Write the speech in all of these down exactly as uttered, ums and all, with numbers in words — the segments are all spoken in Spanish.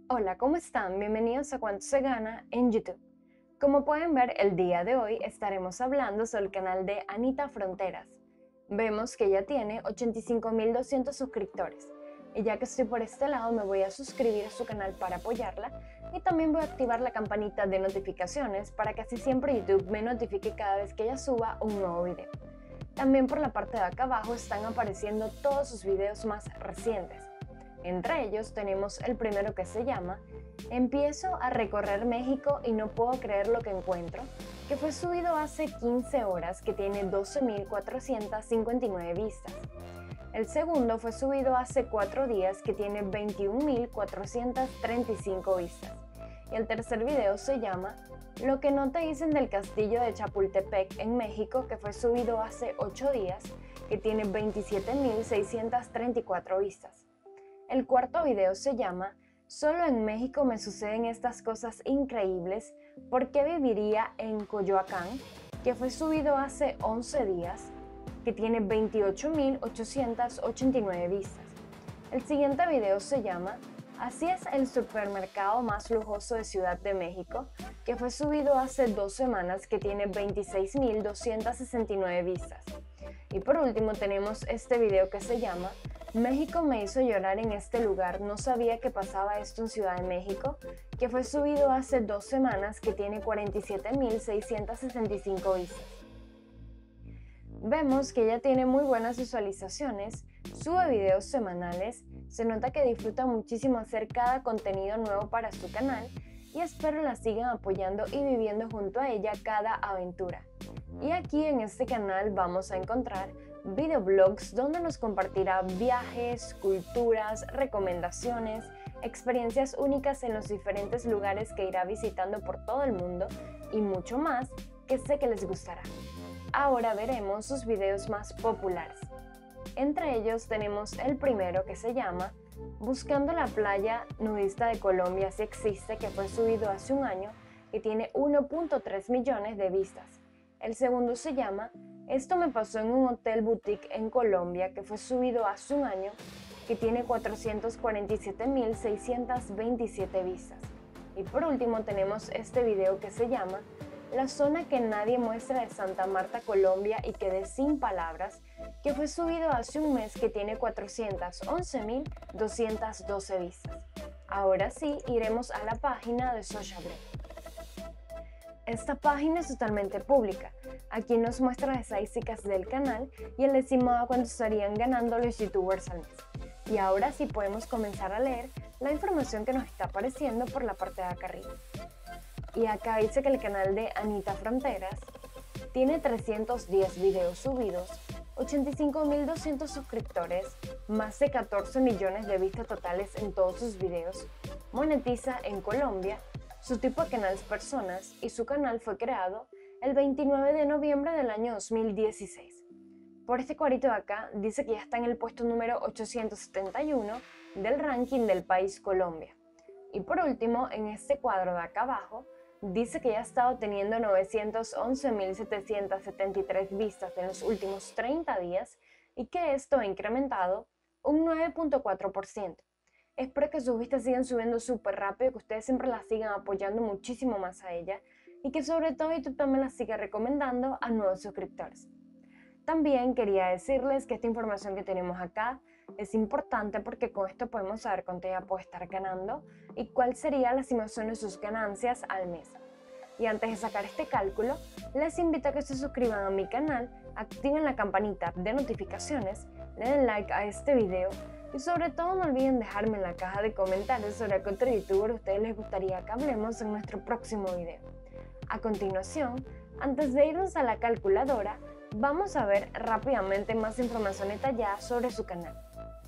Hola, ¿cómo están? Bienvenidos a Cuánto se gana en YouTube. Como pueden ver, el día de hoy estaremos hablando sobre el canal de Anita Fronteras. Vemos que ella tiene ochenta y cinco mil doscientos suscriptores. Y ya que estoy por este lado, me voy a suscribir a su canal para apoyarla y también voy a activar la campanita de notificaciones para que así siempre YouTube me notifique cada vez que ella suba un nuevo video. También por la parte de acá abajo están apareciendo todos sus videos más recientes. Entre ellos tenemos el primero que se llama Empiezo a recorrer México y no puedo creer lo que encuentro, que fue subido hace quince horas, que tiene doce mil cuatrocientas cincuenta y nueve vistas. El segundo fue subido hace cuatro días, que tiene veintiún mil cuatrocientas treinta y cinco vistas. Y el tercer video se llama Lo que no te dicen del castillo de Chapultepec en México, que fue subido hace ocho días, que tiene veintisiete mil seiscientas treinta y cuatro vistas. El cuarto video se llama Solo en México me suceden estas cosas increíbles, ¿por qué viviría en Coyoacán?, que fue subido hace once días, que tiene veintiocho mil ochocientas ochenta y nueve vistas. El siguiente video se llama Así es el supermercado más lujoso de Ciudad de México, que fue subido hace dos semanas, que tiene veintiséis mil doscientas sesenta y nueve vistas. Y por último tenemos este video que se llama México me hizo llorar en este lugar, no sabía que pasaba esto en Ciudad de México, que fue subido hace dos semanas, que tiene cuarenta y siete mil seiscientas sesenta y cinco vistas. Vemos que ella tiene muy buenas visualizaciones, sube videos semanales, se nota que disfruta muchísimo hacer cada contenido nuevo para su canal y espero la sigan apoyando y viviendo junto a ella cada aventura. Y aquí en este canal vamos a encontrar videoblogs donde nos compartirá viajes, culturas, recomendaciones, experiencias únicas en los diferentes lugares que irá visitando por todo el mundo y mucho más que sé que les gustará. Ahora veremos sus videos más populares. Entre ellos tenemos el primero que se llama Buscando la playa nudista de Colombia si existe, que fue subido hace un año, que tiene uno punto tres millones de vistas. El segundo se llama Esto me pasó en un hotel boutique en Colombia, que fue subido hace un año, que tiene cuatrocientos cuarenta y siete mil seiscientas veintisiete vistas. Y por último tenemos este video que se llama La zona que nadie muestra de Santa Marta, Colombia y quedé sin palabras, que fue subido hace un mes, que tiene cuatrocientos once mil doscientas doce vistas. Ahora sí, iremos a la página de Sociabreak. Esta página es totalmente pública. Aquí nos muestra las estadísticas del canal y el estimado cuánto estarían ganando los youtubers al mes. Y ahora sí podemos comenzar a leer la información que nos está apareciendo por la parte de acá arriba. Y acá dice que el canal de Anita Fronteras tiene trescientos diez videos subidos, ochenta y cinco mil doscientos suscriptores, más de catorce millones de vistas totales en todos sus videos, monetiza en Colombia, su tipo de canal es personas y su canal fue creado el veintinueve de noviembre del año dos mil dieciséis. Por este cuadrito de acá dice que ya está en el puesto número ochocientos setenta y uno del ranking del país Colombia. Y por último, en este cuadro de acá abajo, dice que ya ha estado teniendo novecientos once mil setecientas setenta y tres vistas en los últimos treinta días y que esto ha incrementado un nueve punto cuatro por ciento. Espero que sus vistas sigan subiendo súper rápido, que ustedes siempre la sigan apoyando muchísimo más a ella y que sobre todo YouTube también la siga recomendando a nuevos suscriptores. También quería decirles que esta información que tenemos acá es importante porque con esto podemos saber cuánto ella puede estar ganando y cuál sería la estimación de sus ganancias al mes. Y antes de sacar este cálculo, les invito a que se suscriban a mi canal, activen la campanita de notificaciones, le den like a este video y sobre todo no olviden dejarme en la caja de comentarios sobre qué otro youtuber a ustedes les gustaría que hablemos en nuestro próximo video. A continuación, antes de irnos a la calculadora, vamos a ver rápidamente más información detallada sobre su canal.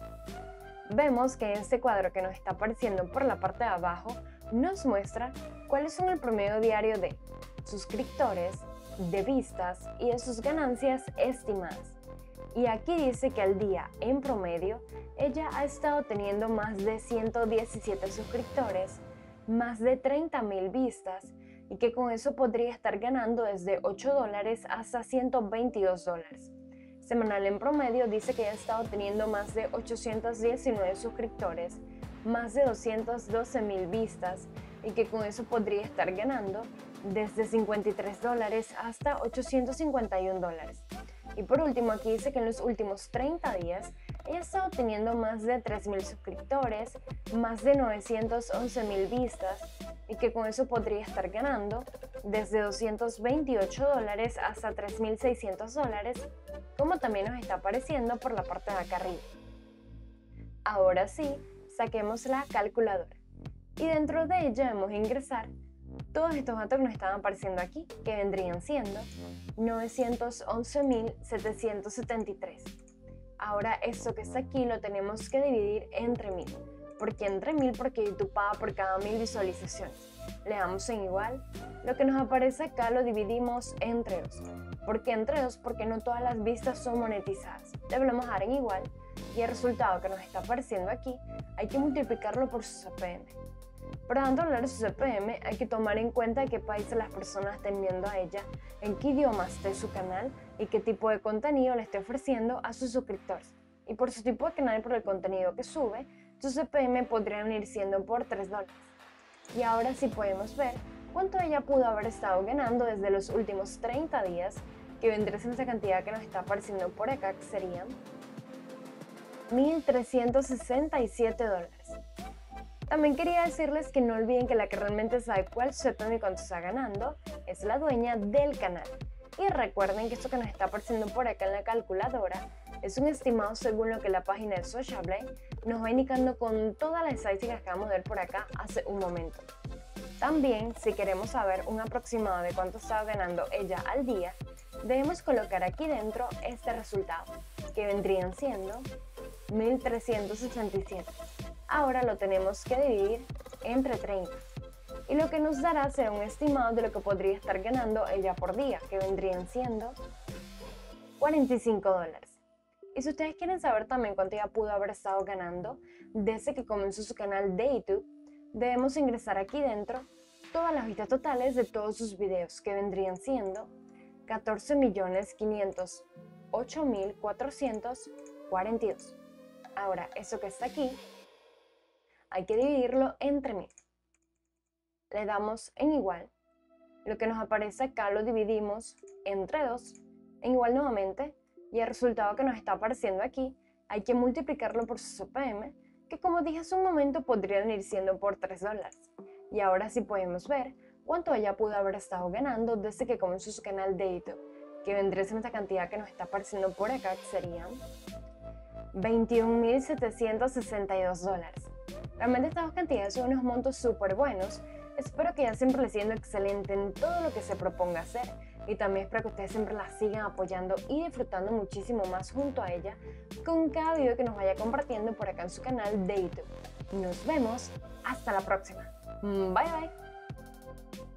Vemos que en este cuadro que nos está apareciendo por la parte de abajo nos muestra cuáles son el promedio diario de suscriptores, de vistas y de sus ganancias estimadas. Y aquí dice que al día, en promedio, ella ha estado teniendo más de ciento diecisiete suscriptores, más de treinta mil vistas y que con eso podría estar ganando desde ocho dólares hasta ciento veintidós dólares. Semanal en promedio dice que ha estado teniendo más de ochocientos diecinueve suscriptores, más de doscientas doce mil vistas y que con eso podría estar ganando desde cincuenta y tres dólares hasta ochocientos cincuenta y un dólares. Y por último, aquí dice que en los últimos treinta días ella ha estado teniendo más de tres mil suscriptores, más de novecientas once mil vistas y que con eso podría estar ganando desde doscientos veintiocho dólares hasta tres mil seiscientos dólares, como también nos está apareciendo por la parte de acá arriba. Ahora sí, saquemos la calculadora y dentro de ella debemos ingresar todos estos datos que nos están apareciendo aquí, que vendrían siendo novecientos once mil setecientos setenta y tres. Ahora esto que está aquí lo tenemos que dividir entre mil. ¿Por qué entre mil? Porque YouTube paga por cada mil visualizaciones. Le damos en igual. Lo que nos aparece acá lo dividimos entre dos. ¿Por qué entre dos? Porque no todas las vistas son monetizadas. Debemos dar en igual y el resultado que nos está apareciendo aquí hay que multiplicarlo por su C P M. Pero antes de hablar de su C P M, hay que tomar en cuenta de qué países las personas estén viendo a ella, en qué idioma esté su canal y qué tipo de contenido le esté ofreciendo a sus suscriptores. Y por su tipo de canal y por el contenido que sube, su C P M podrían ir siendo por tres dólares. Y ahora sí podemos ver cuánto ella pudo haber estado ganando desde los últimos treinta días, que vendría siendo esa cantidad que nos está apareciendo por acá, que serían mil trescientos sesenta y siete dólares. También quería decirles que no olviden que la que realmente sabe cuál C P M y cuánto está ganando es la dueña del canal. Y recuerden que esto que nos está apareciendo por acá en la calculadora es un estimado según lo que la página de Sociable nos va indicando con todas las estadísticas que acabamos de ver por acá hace un momento. También, si queremos saber un aproximado de cuánto está ganando ella al día, debemos colocar aquí dentro este resultado, que vendrían siendo mil trescientos sesenta y siete. Ahora lo tenemos que dividir entre treinta y lo que nos dará será un estimado de lo que podría estar ganando ella por día, que vendrían siendo cuarenta y cinco dólares. Y si ustedes quieren saber también cuánto ella pudo haber estado ganando desde que comenzó su canal de YouTube, debemos ingresar aquí dentro todas las vistas totales de todos sus videos, que vendrían siendo catorce millones quinientos ocho mil cuatrocientos cuarenta y dos. Ahora, eso que está aquí hay que dividirlo entre mil. Le damos en igual. Lo que nos aparece acá lo dividimos entre dos, en igual nuevamente, y el resultado que nos está apareciendo aquí hay que multiplicarlo por su C P M, que como dije hace un momento podrían ir siendo por tres dólares. Y ahora sí podemos ver cuánto ella pudo haber estado ganando desde que comenzó su canal de YouTube, que vendría siendo esta cantidad que nos está apareciendo por acá, que serían veintiún mil setecientos sesenta y dos dólares. Realmente estas dos cantidades son unos montos súper buenos. Espero que ella siempre le siendo excelente en todo lo que se proponga hacer y también espero que ustedes siempre la sigan apoyando y disfrutando muchísimo más junto a ella con cada video que nos vaya compartiendo por acá en su canal de YouTube. Nos vemos hasta la próxima. Bye bye.